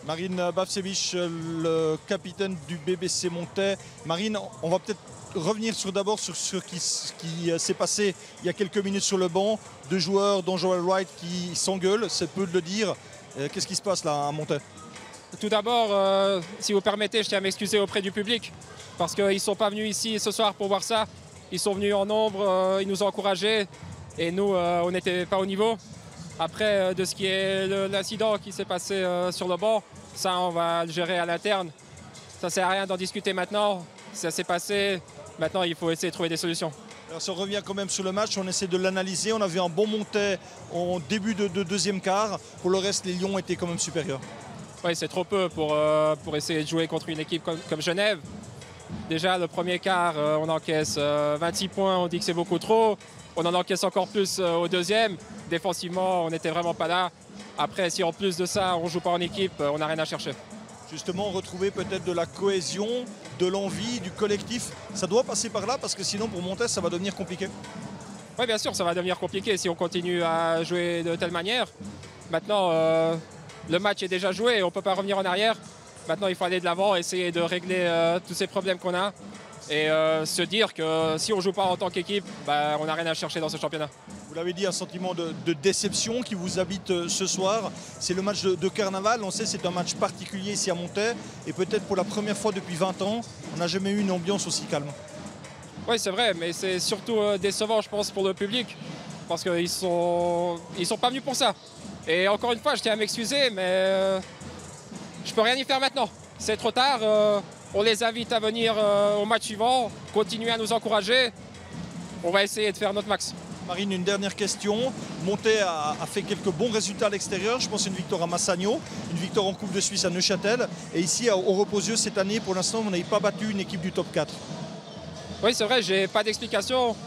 Marine Bavcevic, le capitaine du BBC Montais. Marine, on va peut-être revenir d'abord sur ce qui s'est passé il y a quelques minutes sur le banc. Deux joueurs, dont Joel Wright, qui s'engueulent, c'est peu de le dire. Qu'est-ce qui se passe là à Montais? Tout d'abord, si vous permettez, je tiens à m'excuser auprès du public parce qu'ils ne sont pas venus ici ce soir pour voir ça. Ils sont venus en nombre, ils nous ont encouragés et nous, on n'était pas au niveau. Après, de ce qui est l'incident qui s'est passé sur le banc, ça, on va le gérer à l'interne. Ça ne sert à rien d'en discuter maintenant. Ça s'est passé. Maintenant, il faut essayer de trouver des solutions. Alors, si on revient quand même sur le match, on essaie de l'analyser. On a vu un bon Montais en début de deuxième quart. Pour le reste, les Lions étaient quand même supérieurs. Oui, c'est trop peu pour essayer de jouer contre une équipe comme Genève. Déjà, le premier quart, on encaisse 26 points, on dit que c'est beaucoup trop. On en encaisse encore plus au deuxième. Défensivement, on n'était vraiment pas là. Après, si en plus de ça, on ne joue pas en équipe, on n'a rien à chercher. Justement, retrouver peut-être de la cohésion, de l'envie, du collectif. Ça doit passer par là parce que sinon, pour Montais, ça va devenir compliqué. Oui, bien sûr, ça va devenir compliqué si on continue à jouer de telle manière. Maintenant, le match est déjà joué, on ne peut pas revenir en arrière. Maintenant, il faut aller de l'avant, essayer de régler tous ces problèmes qu'on a et se dire que si on ne joue pas en tant qu'équipe, on n'a rien à chercher dans ce championnat. Vous l'avez dit, un sentiment de déception qui vous habite ce soir. C'est le match de carnaval. On sait que c'est un match particulier ici à Montais. Et peut-être pour la première fois depuis 20 ans, on n'a jamais eu une ambiance aussi calme. Oui, c'est vrai, mais c'est surtout décevant, je pense, pour le public. Parce qu'ils sont pas venus pour ça. Et encore une fois, je tiens à m'excuser, mais je peux rien y faire maintenant. C'est trop tard. On les invite à venir au match suivant, continuer à nous encourager. On va essayer de faire notre max. Marine, une dernière question. Montais a fait quelques bons résultats à l'extérieur. Je pense à une victoire à Massagno, une victoire en Coupe de Suisse à Neuchâtel. Et ici, au Reposieux, cette année, pour l'instant, vous n'avez pas battu une équipe du top 4. Oui, c'est vrai, j'ai pas d'explication.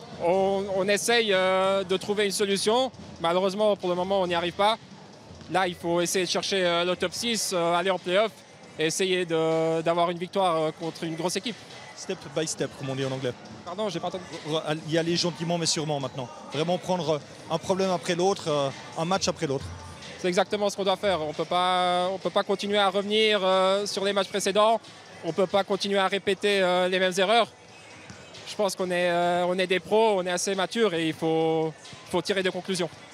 On essaye de trouver une solution. Malheureusement, pour le moment, on n'y arrive pas. Là, il faut essayer de chercher le top 6, aller en play-off et essayer d'avoir une victoire contre une grosse équipe. Step by step, comme on dit en anglais. Pardon, j'ai pas entendu. Y aller gentiment mais sûrement maintenant. Vraiment prendre un problème après l'autre, un match après l'autre. C'est exactement ce qu'on doit faire. On peut pas continuer à revenir sur les matchs précédents. On ne peut pas continuer à répéter les mêmes erreurs. Je pense qu'on est des pros, on est assez matures et il faut tirer des conclusions.